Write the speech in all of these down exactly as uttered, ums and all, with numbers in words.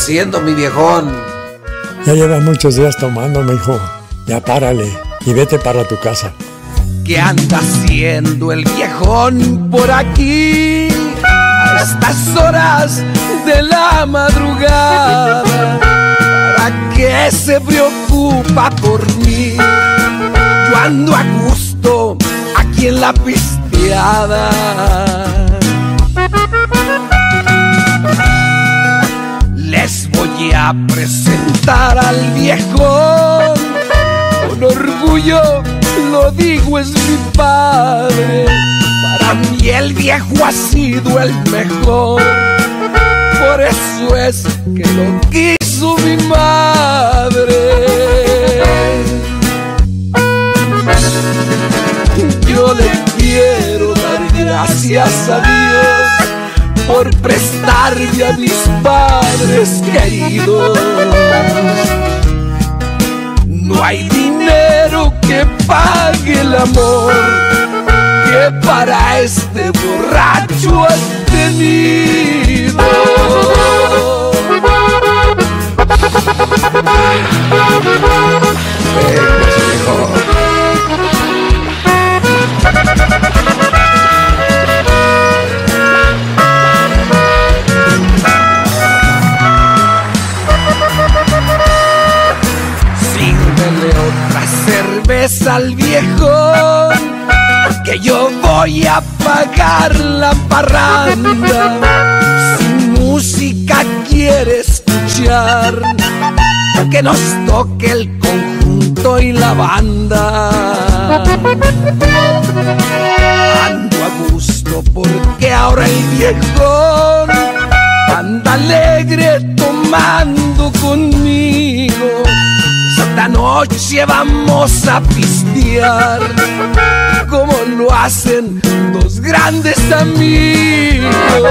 haciendo, mi viejón? Ya llevas muchos días tomando, mi hijo. Ya párale y vete para tu casa. ¿Qué anda haciendo el viejón por aquí a estas horas de la madrugada? ¿Para qué se preocupa por mí? Yo ando a gusto aquí en la pisteada. Les voy a presentar al viejón, con orgullo lo digo, es mi padre. Para mí el viejo ha sido el mejor, por eso es que lo quiso mi madre. Yo le quiero dar gracias a Dios por prestarme a mis padres queridos. No hay dinero que pague el amor que para este borracho has tenido. Sírvele otra cerveza al viejón, que yo voy a pagar la parranda. Si música quiere escuchar, que nos toque el conjunto y la banda. Ando a gusto porque ahora el viejón anda alegre tomando conmigo. Esta noche vamos a pistear como lo hacen dos grandes amigos.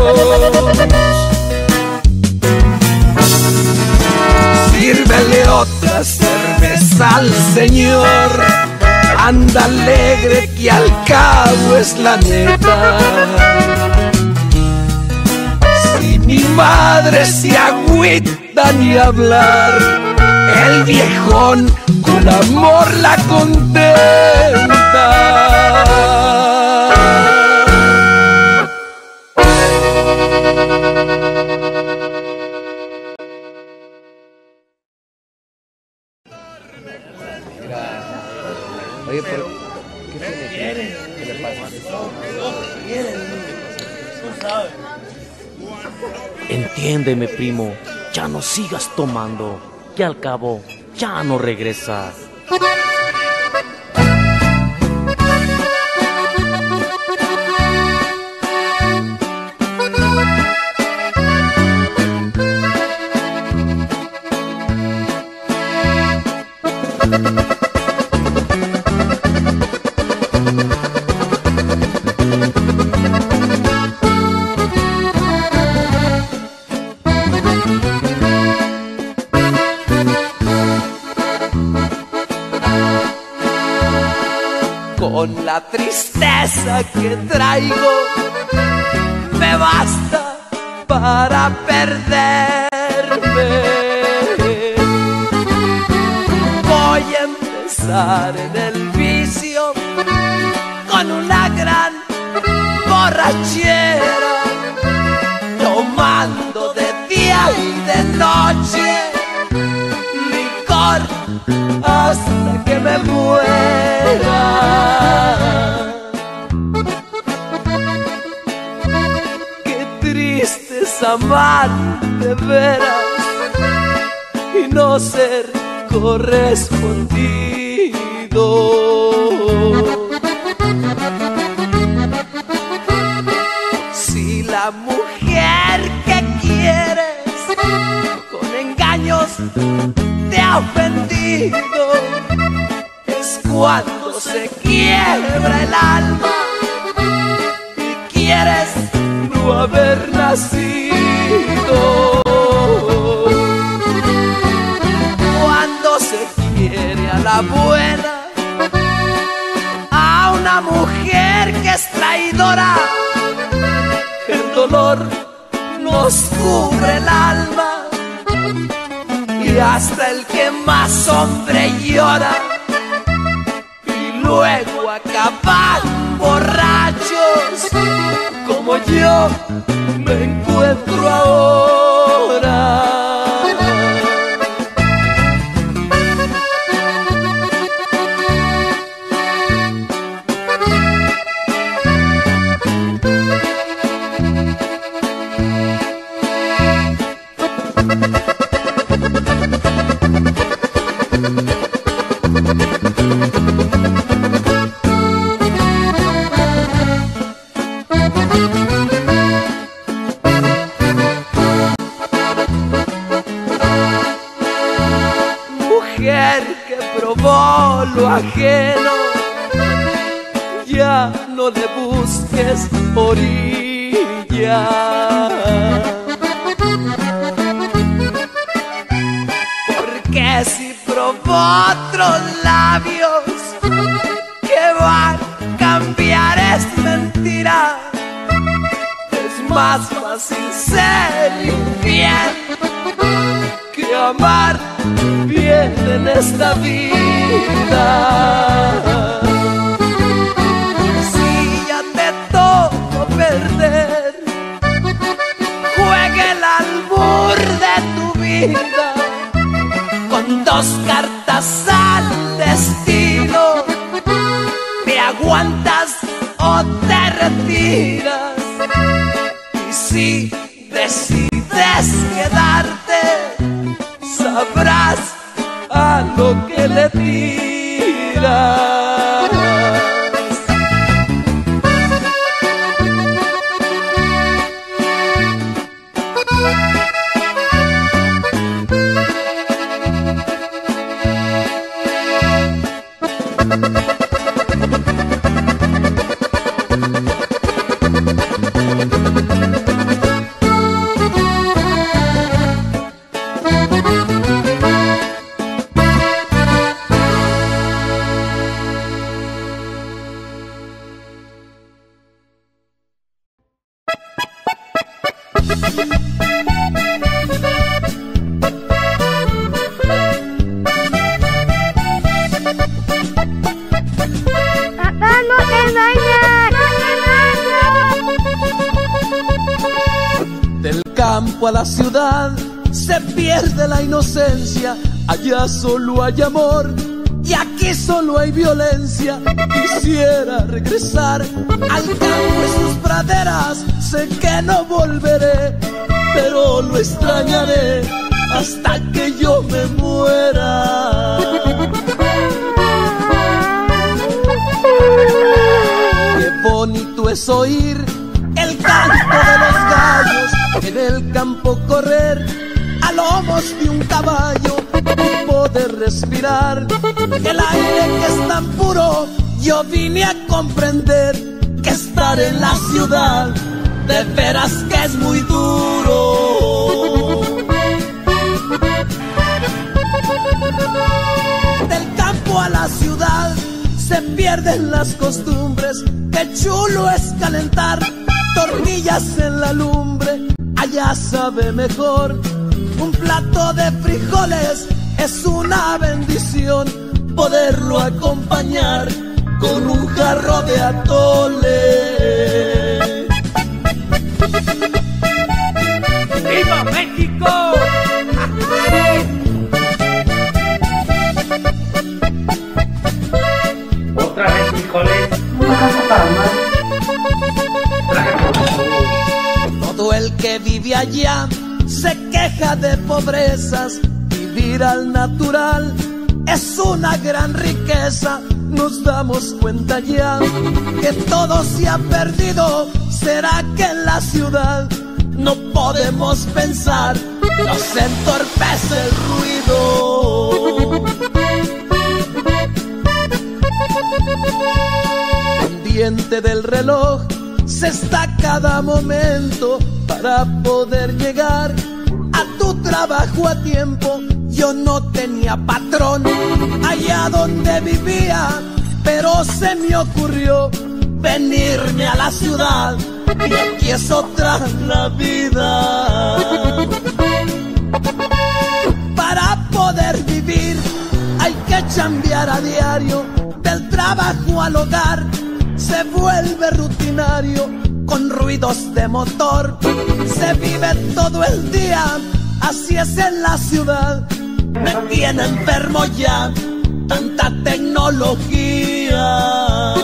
Sírvele otra cerveza al señor, anda alegre que al cabo es la neta. Si mi madre se agüita ni hablar, el viejón con amor la contenta. Oye, pero ¿qué tiene? ¿Qué le pasa? Entiéndeme, primo, ya no sigas tomando, que al cabo ya no regresa. Con la tristeza que traigo me basta para perderme. Voy a empezar en el vicio con una gran borrachera, tomando de día y de noche licor hasta que me muera. Qué triste es amar de veras y no ser correspondido. Si la mujer que quieres con engaños te ha ofendido, es cuando se quiebra el alma y quieres no haber nacido. Cuando se quiere a la buena a una mujer que es traidora, el dolor nos cubre el alma y hasta el que más hombre llora y luego acaban borrachos como yo me encuentro ahora. Que probó lo ajeno, ya no le busques orilla, porque si probó otros labios que van a cambiar es mentira. Es más fácil ser infiel que amar bien en esta vida. Si ya te tocó perder, juega el albur de tu vida con dos cartas al destino. ¿Te aguantas o te retiras? Y si decides quedarte, sabrás a lo que le tiras. A la ciudad se pierde la inocencia, allá solo hay amor y aquí solo hay violencia. Quisiera regresar al campo y sus praderas, sé que no volveré, pero lo extrañaré hasta que yo me muera. Qué bonito es oír el canto de los gallos, en el campo correr a lomos de un caballo y poder respirar el aire que es tan puro. Yo vine a comprender que estar en la ciudad de veras que es muy duro. Del campo a la ciudad se pierden las costumbres, qué chulo es calentar tortillas en la lumbre. Allá sabe mejor, un plato de frijoles es una bendición, poderlo acompañar con un jarro de atole. ¡Viva México! Otra vez frijoles, una casa para más. Todo el que vive allá se queja de pobrezas. Vivir al natural es una gran riqueza. Nos damos cuenta ya que todo se ha perdido. ¿Será que en la ciudad no podemos pensar? Nos entorpece el ruido. Pendiente del reloj se está cada momento para poder llegar a tu trabajo a tiempo. Yo no tenía patrón allá donde vivía, pero se me ocurrió venirme a la ciudad y aquí es otra la vida. Para chambear a diario, del trabajo al hogar, se vuelve rutinario con ruidos de motor. Se vive todo el día, así es en la ciudad. Me tiene enfermo ya tanta tecnología.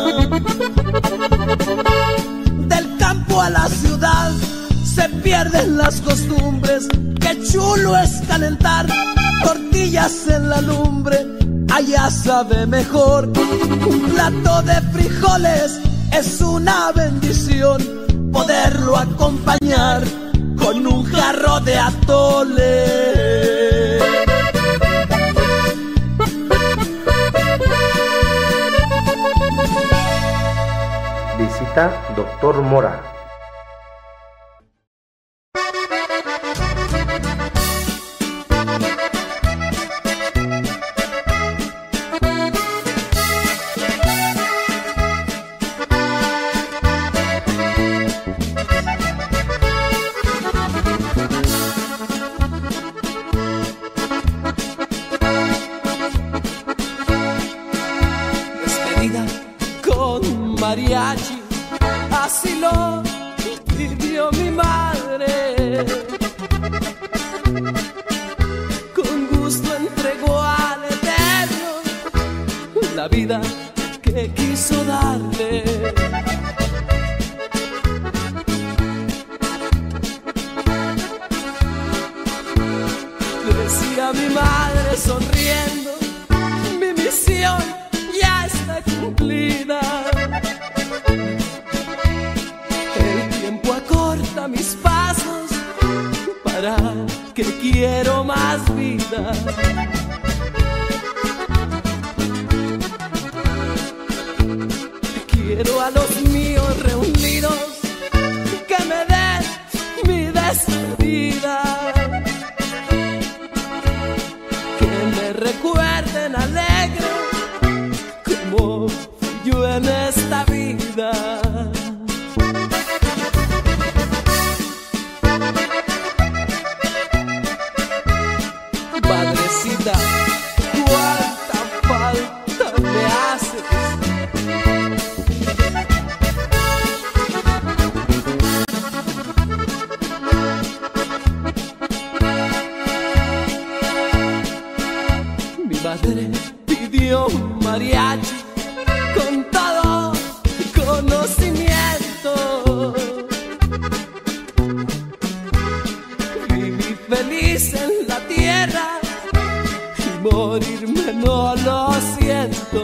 Del campo a la ciudad se pierden las costumbres. Qué chulo es calentar tortillas en la lumbre, allá sabe mejor. Un plato de frijoles es una bendición, poderlo acompañar con un jarro de atole. Visita Doctor Mora. Mariachi, así lo pidió mi madre. Con gusto entregó al Eterno la vida que quiso darle. Decía mi madre sonriendo, mi misión ya está cumplida. Mis pasos para que quiero más vida. Quiero a los míos reunidos que me den mi despedida, que me recuerden alegre como fui yo en esta vida. Madrecita, cuánta falta me haces. Mi madre pidió mariachi con todo conocimiento. Viví feliz en la tierra, morirme no lo siento.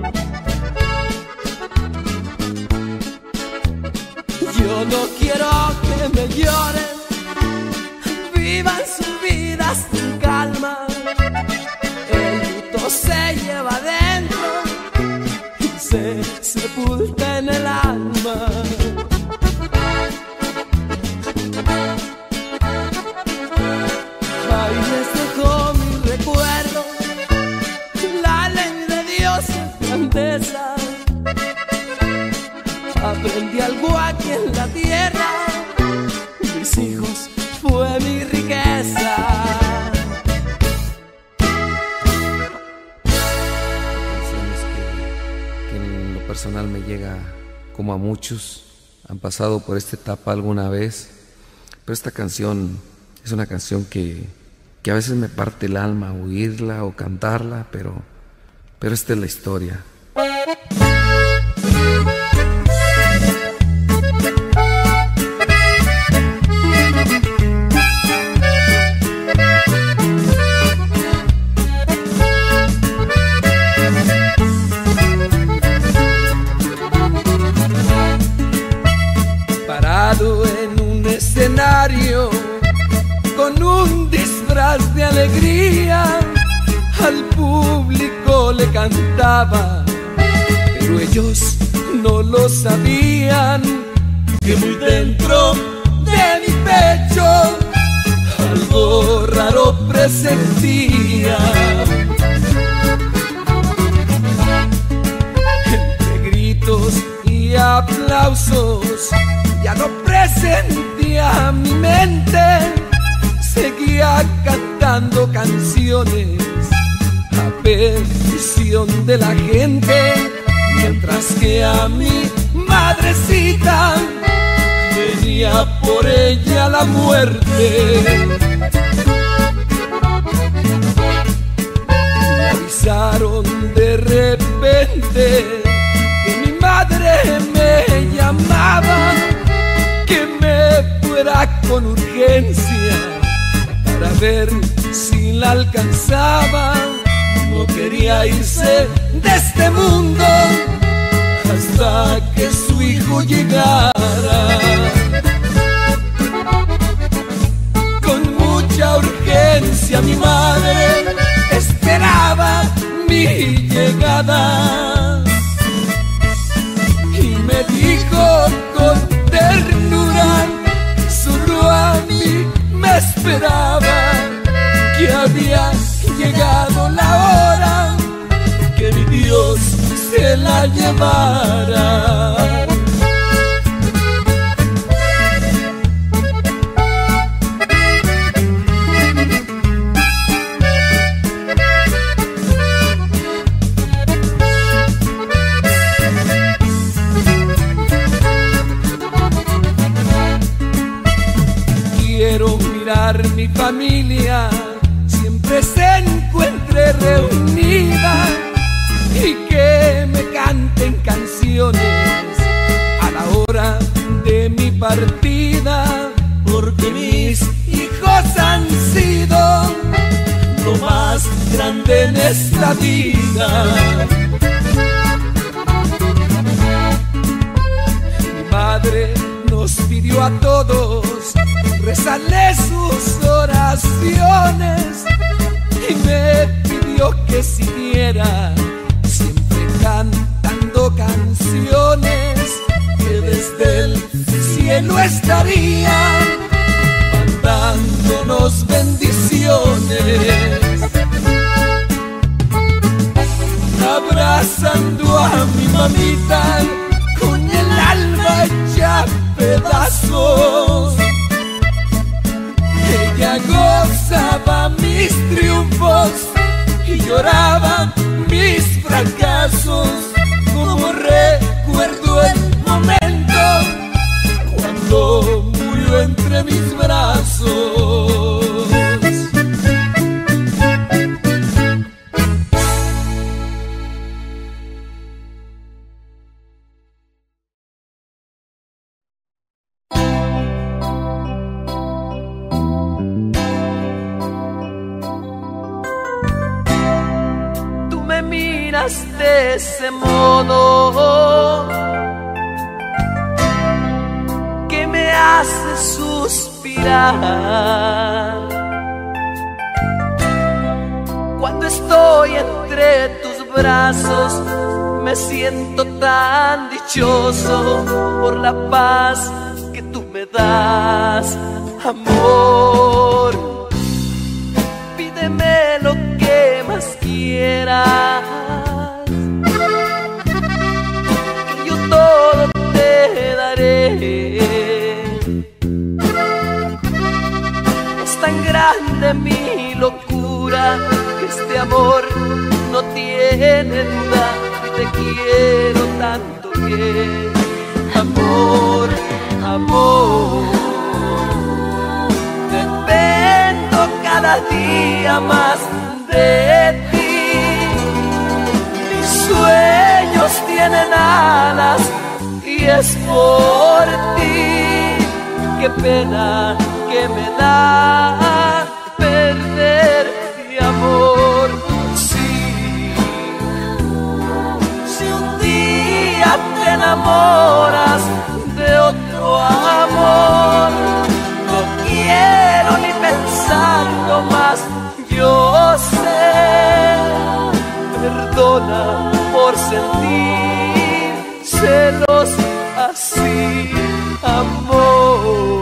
Yo no quiero que me lloren, vivan su vida sin calma. El luto se lleva adentro y se sepulta en el alma. Ay, les dejo mi recuerdo, la ley de Dios es grandeza. Aprendí algo aquí en la tierra, mis hijos fue mi riqueza. Canciones que, que en lo personal me llega como a muchos, han pasado por esta etapa alguna vez, pero esta canción es una canción que que a veces me parte el alma oírla o cantarla, pero, pero esta es la historia. Parado en un escenario con un disfraz de alegría, al público le cantaba, pero ellos no lo sabían, que muy dentro de mi pecho algo raro presentía. Entre gritos y aplausos ya no presentía mi mente, seguía cantando canciones petición de la gente, mientras que a mi madrecita venía por ella la muerte. Me avisaron de repente que mi madre me llamaba, que me fuera con urgencia para ver si la alcanzaba. No quería irse de este mundo hasta que su hijo llegara. Con mucha urgencia mi madre esperaba mi llegada y me dijo con ternura, solo a mí me esperaba, que había llegado la hora que mi Dios se la llevara. Quiero mirar mi familia siempre se encuentre reunida y que me canten canciones a la hora de mi partida, porque mis hijos han sido lo más grande en esta vida. Mi madre nos pidió a todos rezarle sus oraciones y me pidió que siguiera siempre cantando canciones que desde el cielo estarían mandándonos bendiciones. Abrazando a mi mamita con el alma hecha pedazos, ella gozaba mis triunfos y lloraba mis fracasos, como recuerdo el momento cuando murió entre mis brazos. De ese modo que me hace suspirar cuando estoy entre tus brazos. Me siento tan dichoso por la paz que tú me das, amor. Pídeme lo que más quieras, todo te daré. Es tan grande mi locura que este amor no tiene duda, y te quiero tanto que, amor, amor, dependo cada día más de ti. Sueños tienen alas y es por ti. Qué pena que me da perder mi amor. Sí, si un día te enamoras de otro amor, no quiero ni pensarlo más. Yo sé, perdona por sentir celos así, amor.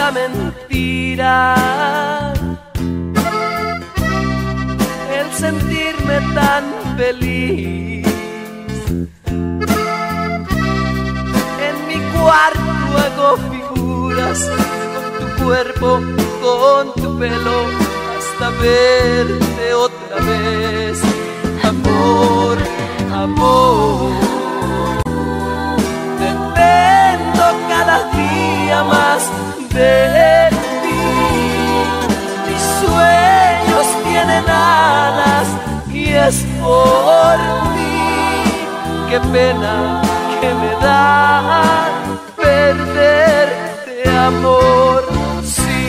esta mentira, el sentirme tan feliz. En mi cuarto hago figuras con tu cuerpo, con tu pelo, hasta verte otra vez. Amor, amor, dependo cada día más de ti. Mis sueños tienen alas y es por ti. Qué pena que me da perderte, amor. Sí,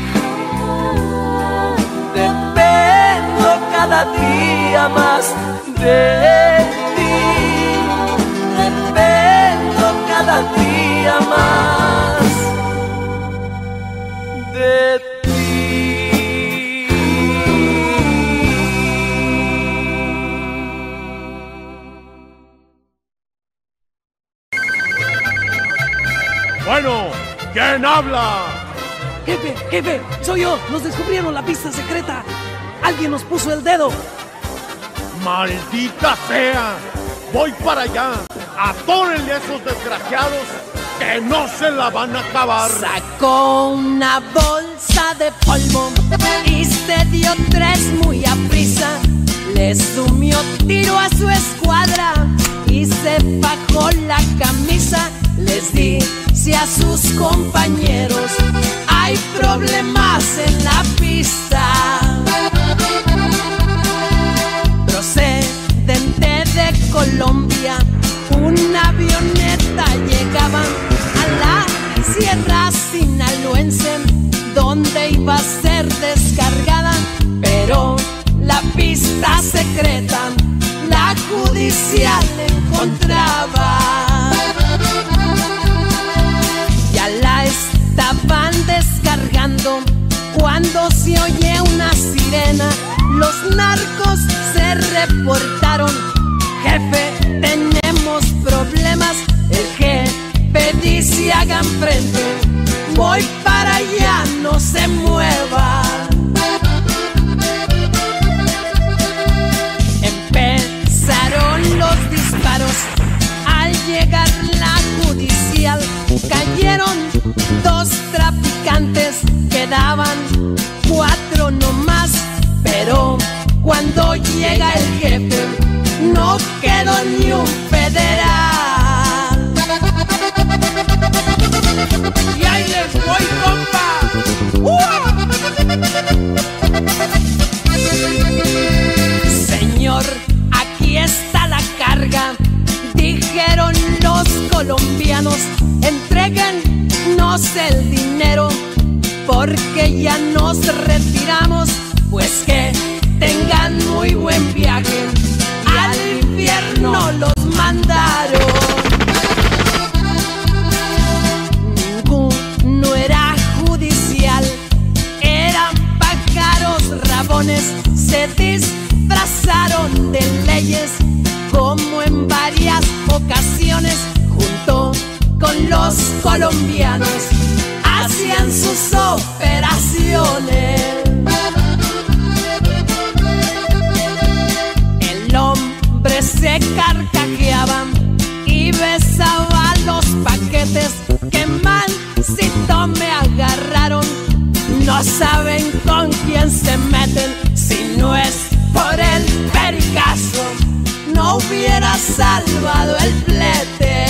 dependo cada día más de ti. Dependo cada día más de ti. Bueno, ¿quién habla? Jefe, jefe, soy yo. Nos descubrieron la pista secreta. Alguien nos puso el dedo. ¡Maldita sea! Voy para allá. Atórenle a esos desgraciados que no se la van a acabar. Sacó una bolsa de polvo y se dio tres muy aprisa. Le sumió tiro a su escuadra y se bajó la camisa. Les dice a sus compañeros: hay problemas en la pista. Procedente de Colombia, una avioneta llegaba a la Sierra Sinaloense, donde iba a ser descargada, pero la pista secreta la judicial encontraba. Ya la estaban descargando cuando se oye una sirena. Los narcos se reportaron: jefe, tenemos problemas. El jefe dice: hagan frente, voy para allá, no se mueva. Empezaron los disparos. Al llegar la judicial, cayeron dos traficantes, quedaban cuatro nomás. Pero cuando llega el jefe, no quedó ni un federal. Y ahí les voy, compa. ¡Uh! Señor, aquí está la carga, dijeron los colombianos. Entréguennos el dinero, porque ya nos retiramos. Pues que tengan muy buen viaje, al infierno los mandaron. Ninguno era judicial, eran pájaros rabones. Se disfrazaron de leyes, como en varias ocasiones, junto con los colombianos, hacían sus operaciones. El hombre se carcajeaba y besaba los paquetes. Qué malcito me agarraron, no saben con quién se meten. Si no es por el pericazo, no hubiera salvado el flete.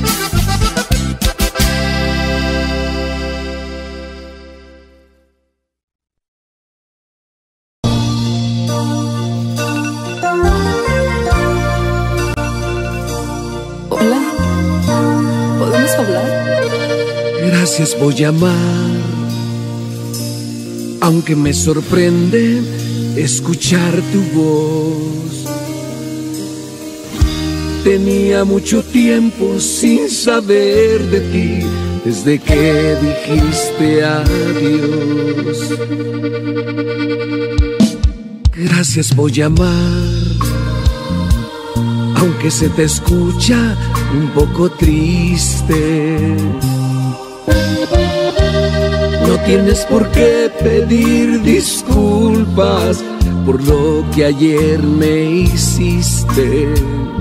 Hola, ¿podemos hablar? Gracias, voy a amar. Aunque me sorprende escuchar tu voz. Tenía mucho tiempo sin saber de ti, desde que dijiste adiós. Gracias, voy a amar. Aunque se te escucha un poco triste. tienes por qué pedir disculpas por lo que ayer me hiciste.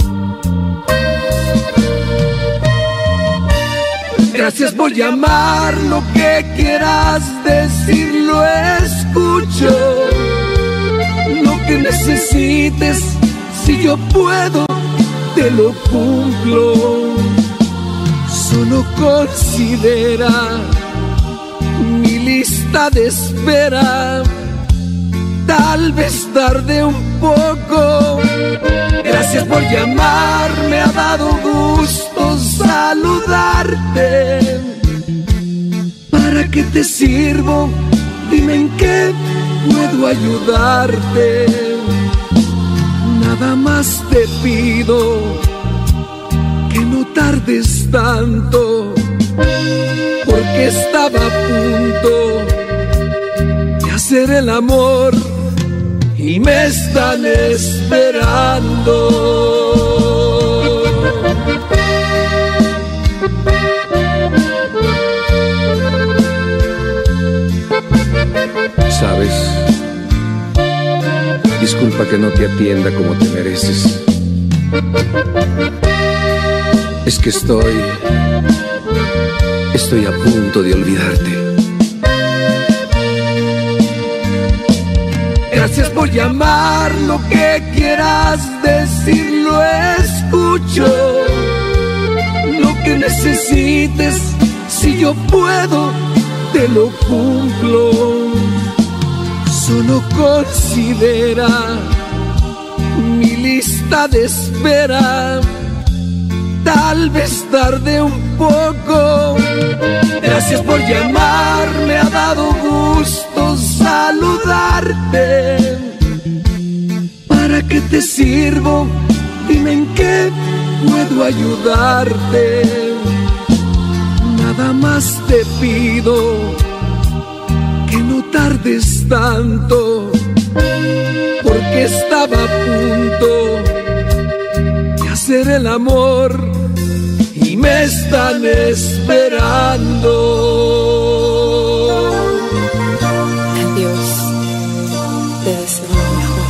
Gracias por llamar, lo que quieras decir lo escucho. Lo que necesites, si yo puedo, te lo cumplo. Solo considera mi lista de espera. Tal vez tarde un poco. Gracias por llamar, me ha dado gusto saludarte. ¿Para qué te sirvo? Dime en qué puedo ayudarte. Nada más te pido que no tardes tanto, porque estaba a punto de hacer el amor y me están esperando. Sabes, disculpa que no te atienda como te mereces. Es que estoy, estoy a punto de olvidarte. Gracias por llamar, lo que quieras decir lo escucho. Lo que necesites, si yo puedo, te lo cumplo. Solo considera mi lista de espera. Tal vez tarde un poco. Gracias por llamar, me ha dado gusto saludarte. ¿Para qué te sirvo? Dime en qué puedo ayudarte. Nada más te pido que no tardes tanto, porque estaba a punto de hacer el amor y me están esperando. Adiós, te deseo lo mejor.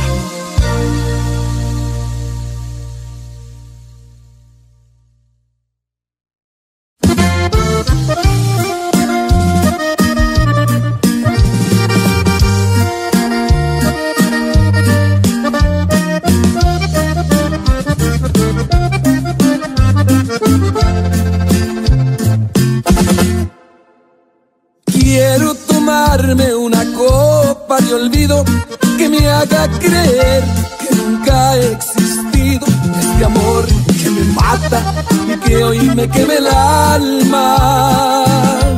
Quiero tomarme una copa de olvido que me haga creer que nunca he existido. Este amor que me mata y que hoy me queme el alma.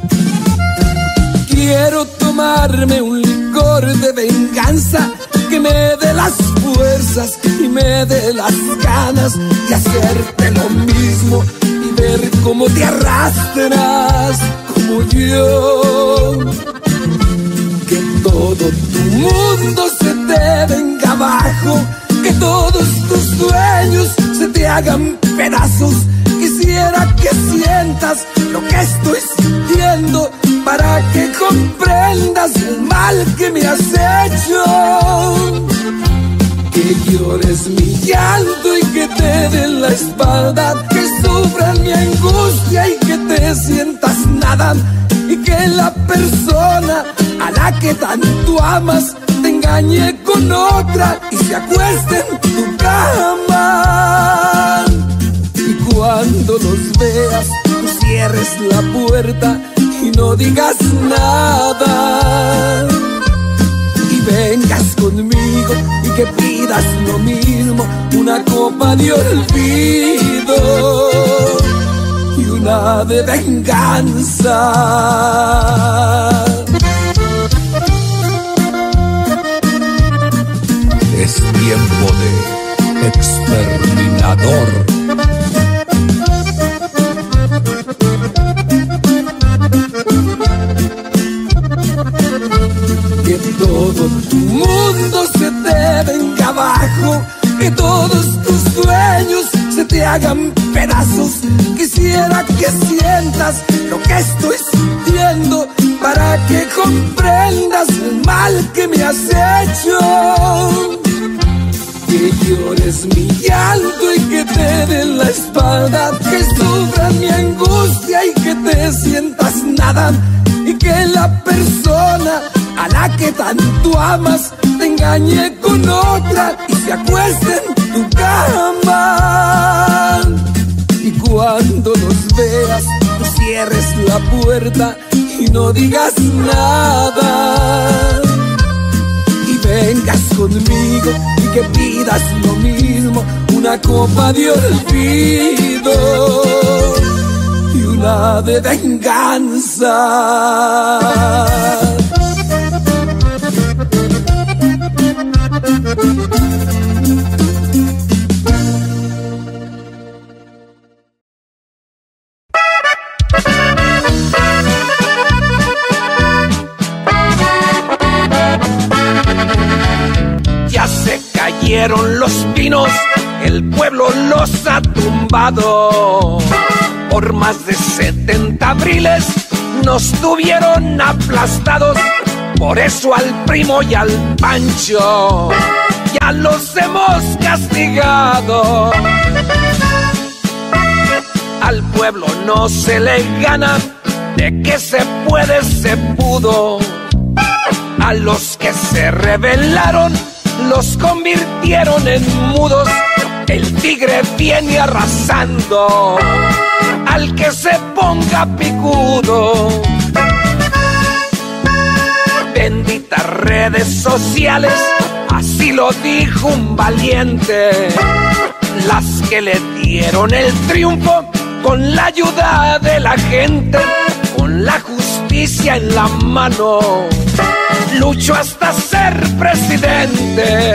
Quiero tomarme un licor de venganza que me dé las fuerzas y me dé las ganas de hacerte lo mismo y ver cómo te arrastras como yo. Que todo tu mundo se te venga abajo, que todos tus sueños se te hagan pedazos. Quisiera que sientas lo que estoy sintiendo para que comprendas el mal que me has hecho. Que llores mi llanto y que te den la espalda, que sufran mi angustia y que te sientas nada, y que la persona a la que tanto amas te engañe con otra y se acueste en tu cama. Y cuando los veas, tú cierres la puerta y no digas nada. Y vengas conmigo y que pidas lo mismo, una copa de olvido y una de venganza. Es tiempo de exterminador. Que todo tu mundo se te venga abajo, que todos tus sueños se te hagan pedazos. Quisiera que sientas lo que estoy sintiendo para para que comprendas el mal que me has hecho. Que llores mi llanto y que te den la espalda, que sufras mi angustia y que te sientas nada, y que la persona a la que tanto amas te engañe con otra y se acueste en tu cama. Y cuando nos veas, tú cierres la puerta y no digas nada, y vengas conmigo y que pidas lo mismo, una copa de olvido y una de venganza. Ya se cayeron los pinos, el pueblo los ha tumbado. Por más de setenta abriles nos tuvieron aplastados. Por eso al Primo y al Pancho ya los hemos castigado. Al pueblo no se le gana, de que se puede se pudo. A los que se rebelaron los convirtieron en mudos. El tigre viene arrasando al que se ponga picudo. Benditas redes sociales, así lo dijo un valiente, las que le dieron el triunfo con la ayuda de la gente, con la justicia en la mano, lucho hasta ser presidente.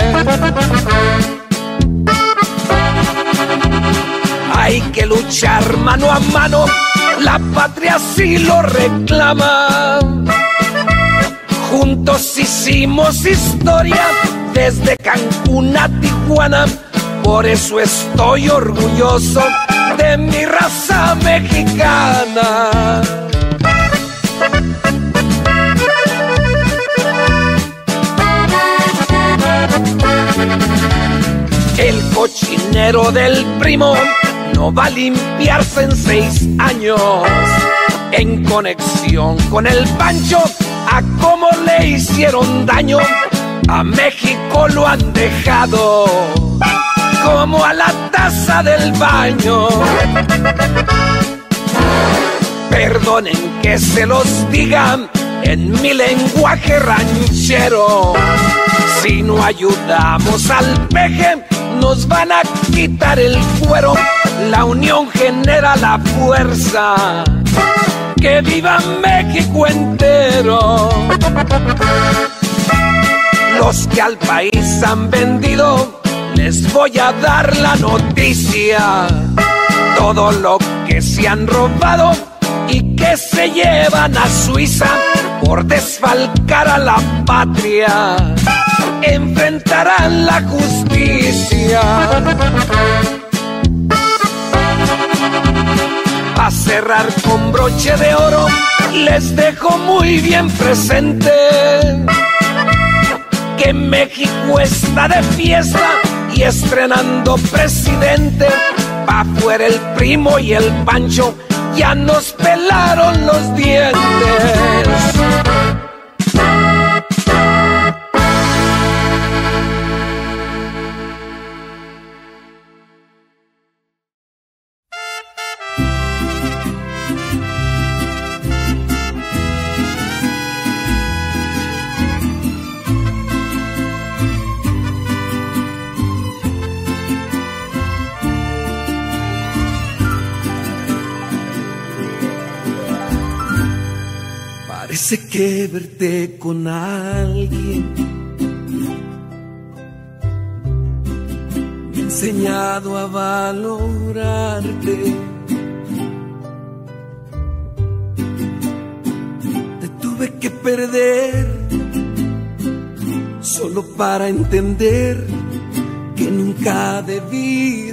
Hay que luchar mano a mano, la patria sí lo reclama. Juntos hicimos historia desde Cancún a Tijuana, por eso estoy orgulloso de mi raza mexicana. El cochinero del Primo no va a limpiarse en seis años. En conexión con el Pancho, a cómo le hicieron daño, a México lo han dejado como a la taza del baño. Perdonen que se los diga en mi lenguaje ranchero, si no ayudamos al peje nos van a quitar el cuero. La unión genera la fuerza, que viva México entero. Los que al país han vendido, les voy a dar la noticia. Todo lo que se han robado y que se llevan a Suiza por desfalcar a la patria, enfrentarán la justicia. A cerrar con broche de oro, les dejo muy bien presente que México está de fiesta y estrenando presidente. Pa' fuera el Primo y el Pancho, ya nos pelaron los dientes. Parece que verte con alguien me ha enseñado a valorarte. Te tuve que perder solo para entender que nunca debí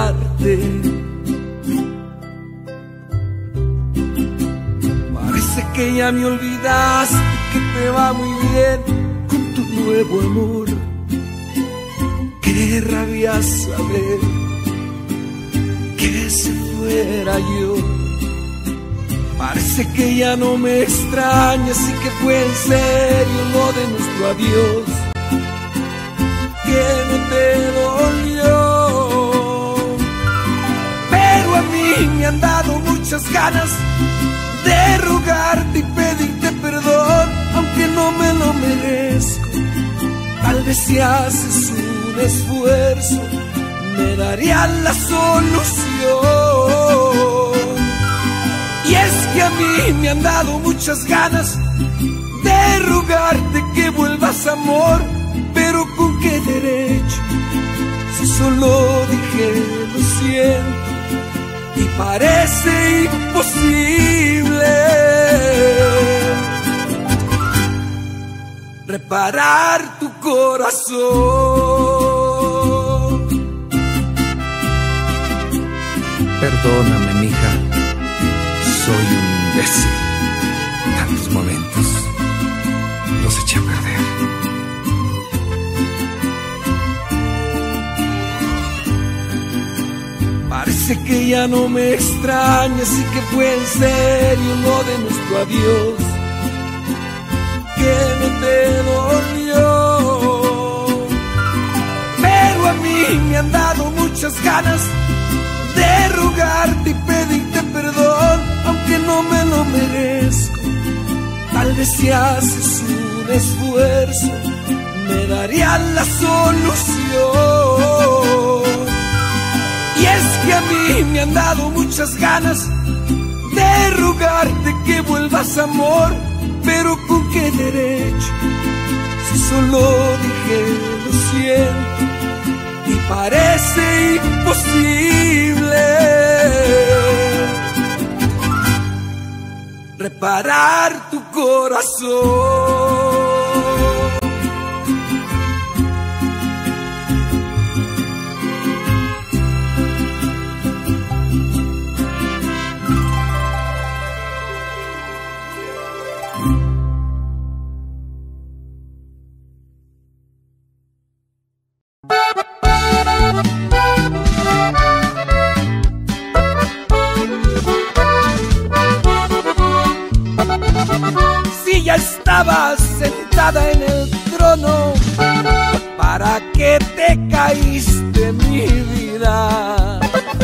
dejarte. Parece que ya me olvidaste, que te va muy bien con tu nuevo amor. Qué rabia saber que se fuera yo. Parece que ya no me extrañas y que fue en serio lo de nuestro adiós, que no te dolió. Pero a mí me han dado muchas ganas de rogarte y pedirte perdón, aunque no me lo merezco. Tal vez si haces un esfuerzo me daría la solución. Y es que a mí me han dado muchas ganas de rogarte que vuelvas, amor, pero ¿con qué derecho? Si solo dije lo siento y parece imposible reparar tu corazón. Perdóname, mija, soy un imbécil. Tantos momentos los eché a perder. Parece que ya no me extrañas y que fue en serio lo de nuestro adiós, que no te dolió. Pero a mí me han dado muchas ganas de rogarte y pedirte perdón, aunque no me lo merezco. Tal vez si haces un esfuerzo me daría la solución. Y es que a mí me han dado muchas ganas de rogarte que vuelvas, amor, pero ¿con qué derecho? Si solo dije lo siento y parece imposible reparar tu corazón. Si ya estabas sentada en el trono, ¿para qué te caíste, mi vida?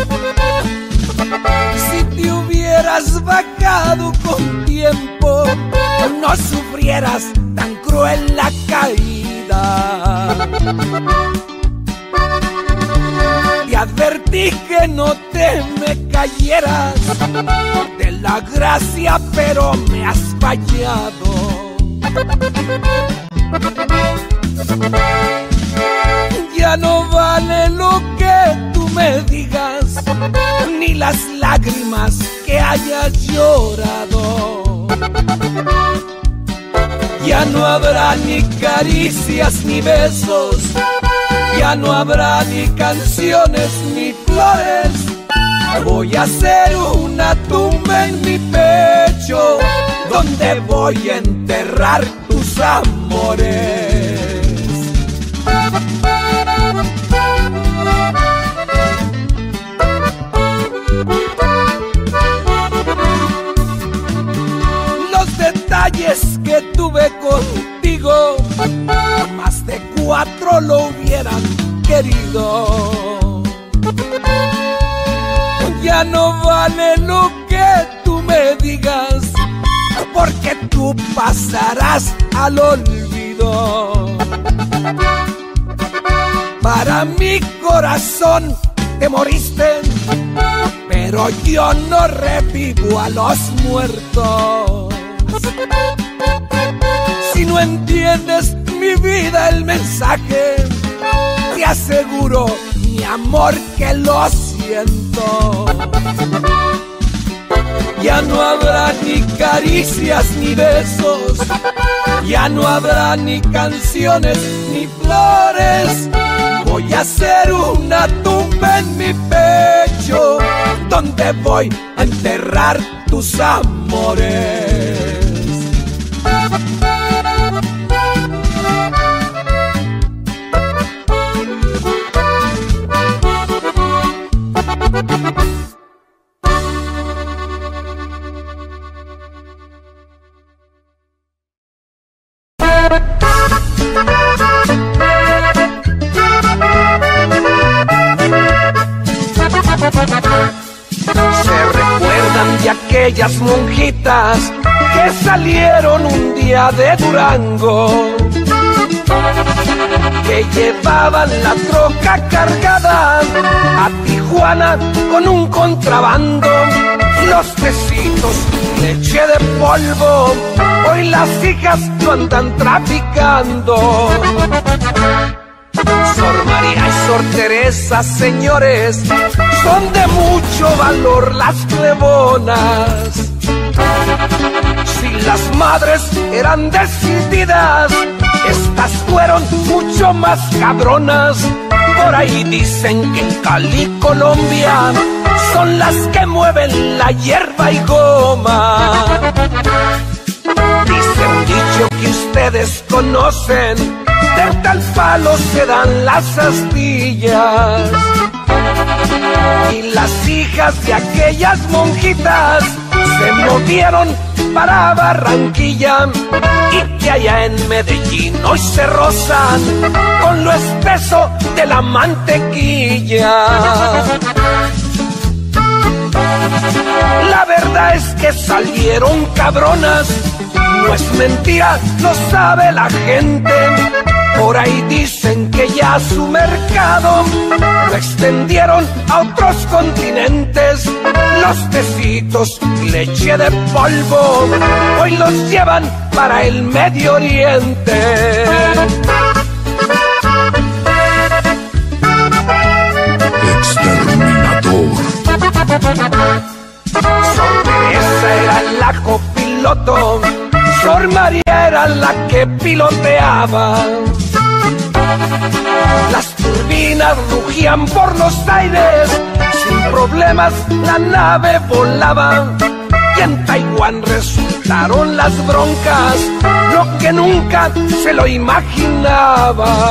Si te hubieras bajado con tiempo, no sufrieras tan cruel la caída. Te advertí que no te me cayeras de la gracia, pero me has fallado. Ya no vale lo que tú me digas, ni las lágrimas que hayas llorado. Ya no habrá ni caricias ni besos, ya no habrá ni canciones ni flores. Voy a hacer una tumba en mi pecho donde voy a enterrar tus amores. Los detalles que tuve contigo, más de cuatro lo hubieran querido. Ya no vale lo que tú me digas, porque tú pasarás al olvido. Para mi corazón te moriste, pero yo no revivo a los muertos. Si no entiendes mi vida el mensaje, te aseguro, mi amor, que lo siento. Ya no habrá ni caricias ni besos, ya no habrá ni canciones ni flores. Voy a hacer una tumba en mi pecho donde voy a enterrar tus amores. aquellas monjitas que salieron un día de Durango, que llevaban la troca cargada a Tijuana con un contrabando. Los tecitos, leche de polvo, hoy las hijas lo andan traficando. Sor María y Sor Teresa, señores, son de mucho valor las plebonas. Si las madres eran decididas, estas fueron mucho más cabronas. Por ahí dicen que en Cali, Colombia, son las que mueven la hierba y goma. Dice un dicho que ustedes conocen, de tal palo se dan las astillas. Y las hijas de aquellas monjitas se movieron para Barranquilla, y que allá en Medellín hoy se rozan con lo espeso de la mantequilla. La verdad es que salieron cabronas, no es mentira, lo sabe la gente. Por ahí dicen que ya su mercado lo extendieron a otros continentes. Los tecitos y leche de polvo hoy los llevan para el Medio Oriente. Exterminador. Sor Teresa era la copiloto, Sor María era la que piloteaba. Las turbinas rugían por los aires, sin problemas la nave volaba. Y en Taiwán resultaron las broncas, lo que nunca se lo imaginaba.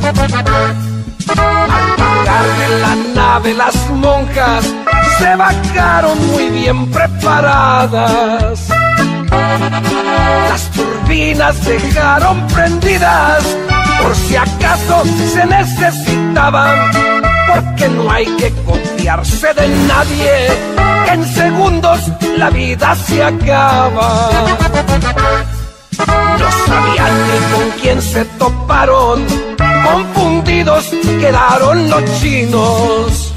Al bajar de la nave las monjas se bajaron muy bien preparadas. Las turbinas dejaron prendidas por si acaso se necesitaban, porque no hay que confiarse de nadie, que en segundos la vida se acaba. No sabían ni con quién se toparon, confundidos quedaron los chinos.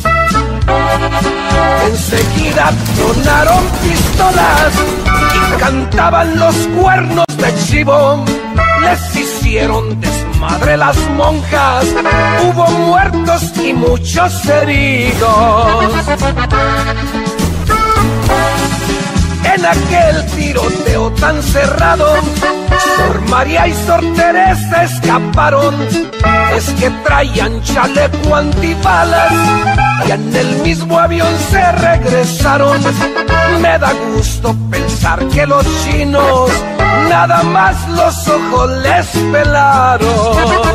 Enseguida tronaron pistolas y cantaban los cuernos de chivo. Les hicieron desmadre las monjas, hubo muertos y muchos heridos. En aquel tiroteo tan cerrado, Sor María y Sor Teresa escaparon. Es que traían chaleco antibalas y en el mismo avión se regresaron. Me da gusto pensar que los chinos nada más los ojos les pelaron.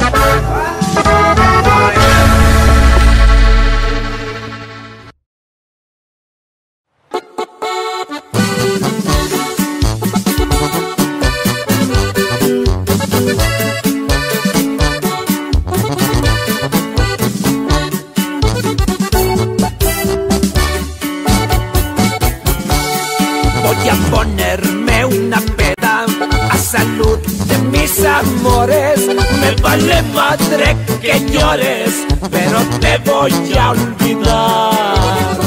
Voy a ponerme una peda a salud de mis amores. Me vale madre que llores, pero te voy a olvidar.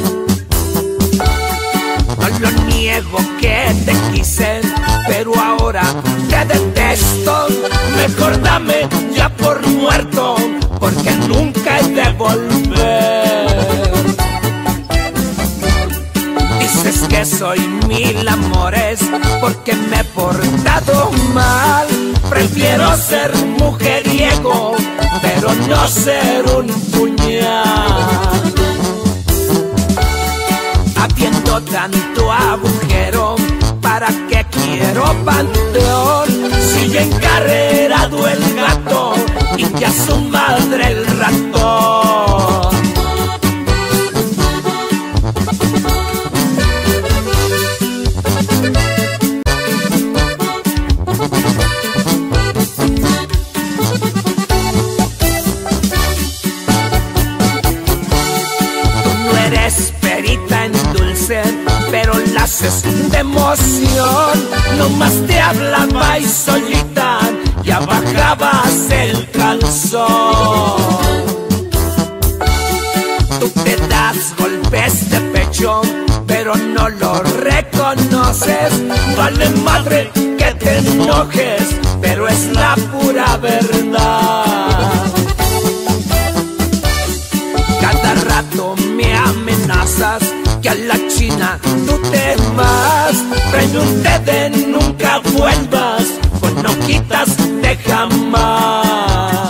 No lo niego que te quise, pero ahora te detesto. Mejor dame ya por muerto, porque nunca he de volver. Dices que soy mil amores porque me he portado mal. Prefiero ser mujeriego, pero no ser un puñal. Habiendo tanto agujero, ¿para qué quiero panteón? Si ya encarrerado el gato y que a su madre el ratón. Pero las emoción. Nomás te hablaba y solita ya bajabas el calzón. Tú te das golpes de pecho, pero no lo reconoces. Vale madre que te enojes, pero es la pura verdad. Cada rato me amenazas que a la China tú te vas. Trae un té de nunca vuelvas, pues no quitas de jamás.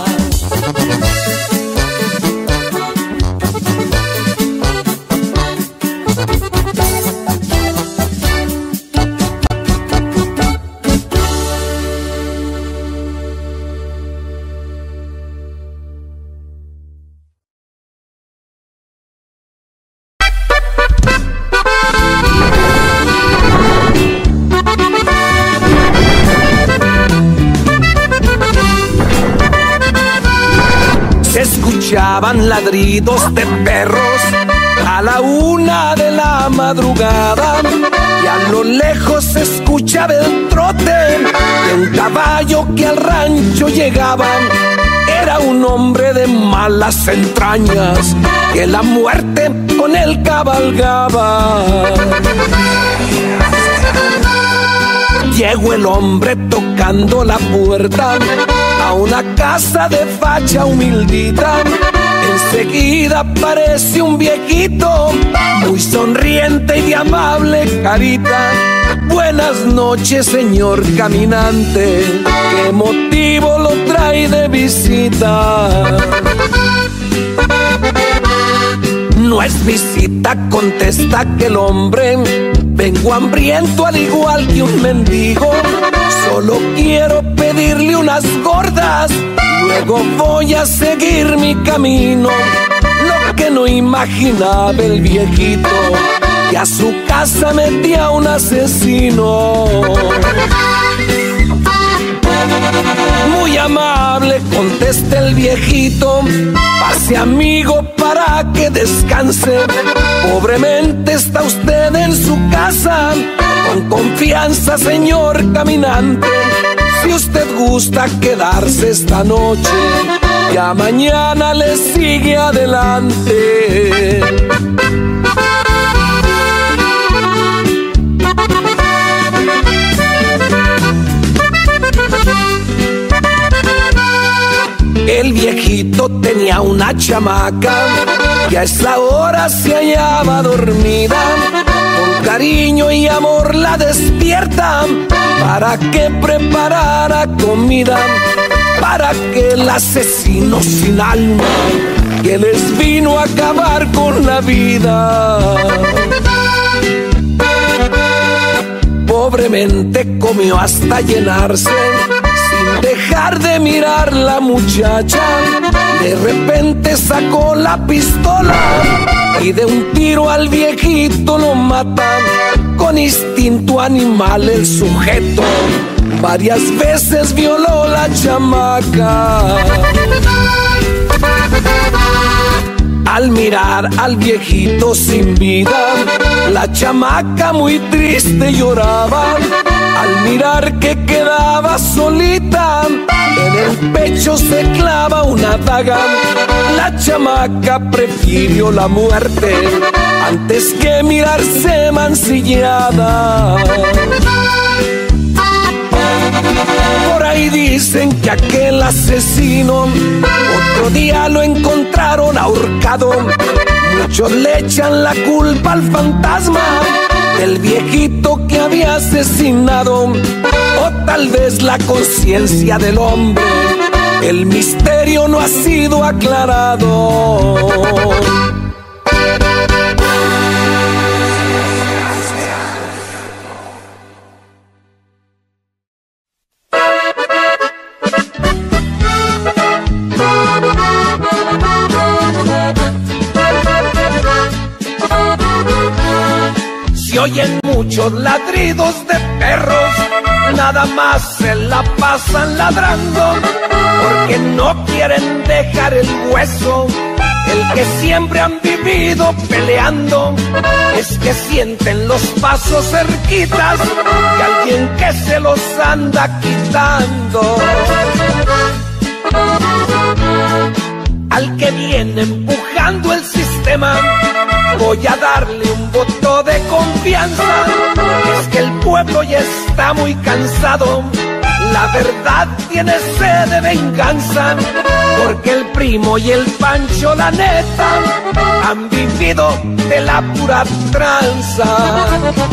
Escuchaban ladridos de perros a la una de la madrugada, y a lo lejos se escuchaba el trote de un caballo que al rancho llegaba. Era un hombre de malas entrañas que la muerte con él cabalgaba. Llegó el hombre tocando la puerta a una casa de facha humildita. Enseguida aparece un viejito muy sonriente y de amable carita. Buenas noches, señor caminante, ¿qué motivo lo trae de visita? No es visita, contesta aquel hombre, vengo hambriento al igual que un mendigo. Solo quiero pedirle unas gordas, luego voy a seguir mi camino. Lo que no imaginaba el viejito, que a su casa metía un asesino. Muy amable, contesta el viejito, pase amigo para que descanse. Pobremente está usted en su casa, con confianza, señor caminante. Si usted gusta quedarse esta noche, ya mañana le sigue adelante. El viejito tenía una chamaca que a esa hora se hallaba dormida. Con cariño y amor la despierta para que preparara comida para aquel asesino sin alma que les vino a acabar con la vida. Pobremente comió hasta llenarse, sin dejar de mirar la muchacha. De repente sacó la pistola y de un tiro al viejito lo mata. Con instinto animal el sujeto varias veces violó la chamaca. Al mirar al viejito sin vida, la chamaca muy triste lloraba. Al mirar que quedaba solita, en el pecho se clava una daga. La chamaca prefirió la muerte antes que mirarse mancillada. Por ahí dicen que aquel asesino otro día lo encontraron ahorcado. Muchos le echan la culpa al fantasma del viejito que había asesinado, o tal vez la conciencia del hombre. El misterio no ha sido aclarado. Se oyen muchos ladridos de perros, nada más se la pasan ladrando, porque no quieren dejar el hueso el que siempre han vivido peleando, es que sienten los pasos cerquitas de alguien que se los anda quitando. Al que viene empujando el sistema, voy a darle un voto de confianza. Es que el pueblo ya está muy cansado, la verdad tiene sed de venganza, porque el Primo y el Pancho, la neta, han vivido de la pura tranza.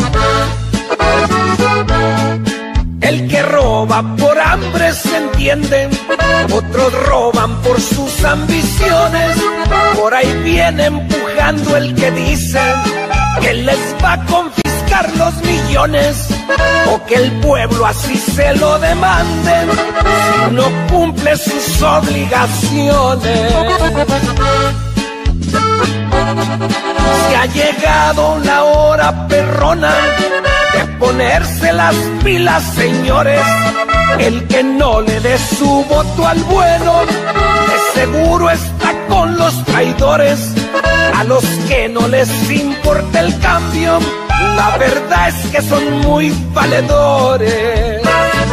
El que roba por hambre se entiende, otros roban por sus ambiciones. Por ahí viene empujando el que dice que les va a confiscar los millones, o que el pueblo así se lo demande si no cumple sus obligaciones. Si ha llegado la hora perrona de ponerse las pilas, señores, el que no le dé su voto al bueno, de seguro está con los traidores. A los que no les importa el cambio, la verdad es que son muy valedores.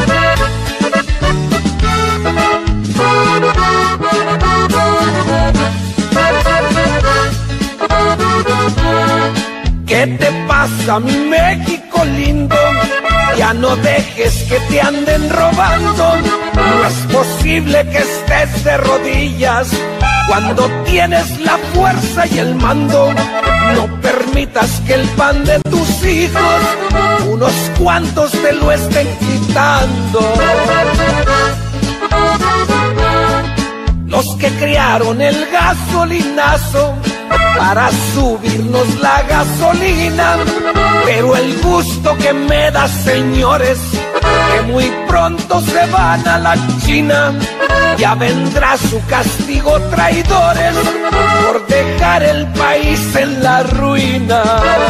¿Qué te pasa, mi México lindo? Ya no dejes que te anden robando. No es posible que estés de rodillas cuando tienes la fuerza y el mando. No permitas que el pan de tus hijos unos cuantos te lo estén quitando. Los que crearon el gasolinazo para subirnos la gasolina, pero el gusto que me da, señores, que muy pronto se van a la China. Ya vendrá su castigo, traidores, por dejar el país en la ruina.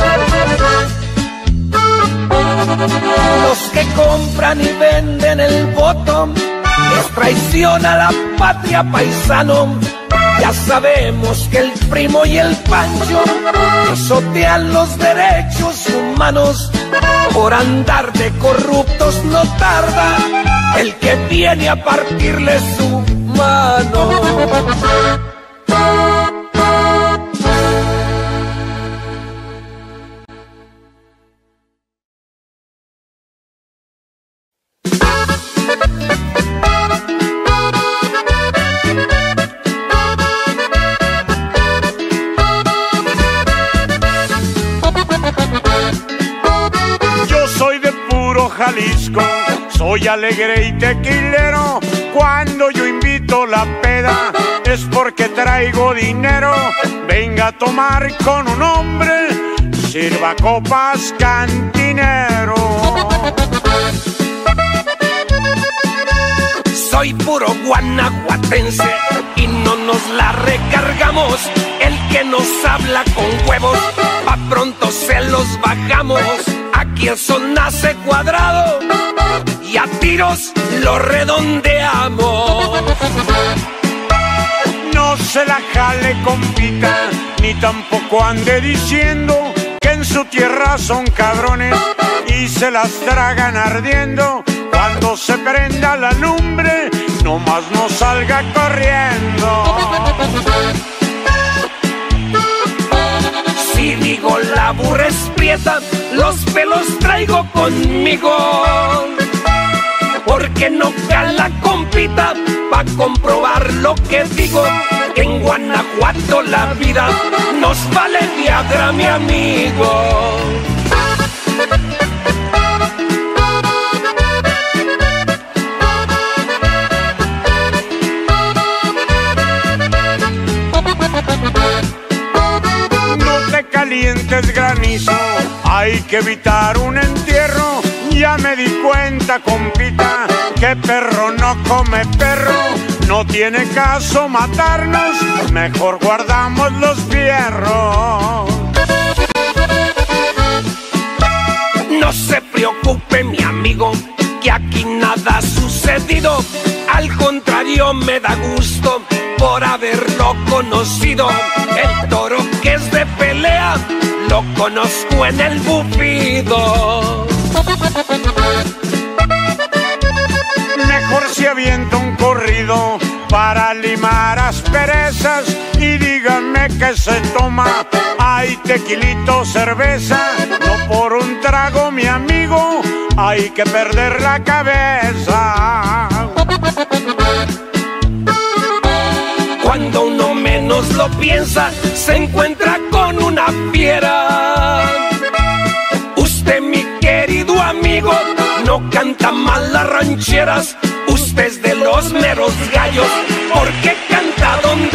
Los que compran y venden el voto es traición a la patria, paisano. Ya sabemos que el Primo y el Pancho pisotean los derechos humanos. Por andar de corruptos no tarda el que viene a partirle su mano. Jalisco, soy alegre y tequilero. Cuando yo invito la peda es porque traigo dinero. Venga a tomar con un hombre, sirva copas, cantinero. Soy puro guanajuatense y no nos la recargamos. El que nos habla con huevos, pa' pronto se los bajamos. Aquí el son nace cuadrado y a tiros lo redondeamos. No se la jale, compita, ni tampoco ande diciendo que en su tierra son cabrones y se las tragan ardiendo. Cuando se prenda la lumbre, nomás no salga corriendo. Si digo la burra es prieta, los pelos traigo conmigo. Porque no cala, compita, pa' comprobar lo que digo. Que en Guanajuato la vida nos vale Viagra, mi amigo. Calientes, granizo, hay que evitar un entierro. Ya me di cuenta, compita, que perro no come perro. No tiene caso matarnos, mejor guardamos los fierros. No se preocupe, mi amigo, que aquí nada ha sucedido. Al contrario, me da gusto por haberlo conocido. El toro que es de pelea lo conozco en el bufido. Mejor se avienta un corrido para limar asperezas y díganme que se toma. Hay tequilito, cerveza, no por un trago, mi amigo, hay que perder la cabeza. Cuando uno menos lo piensa, se encuentra con una fiera. Usted, mi querido amigo, no canta mal las rancheras. Usted es de los meros gallos, porque canta donde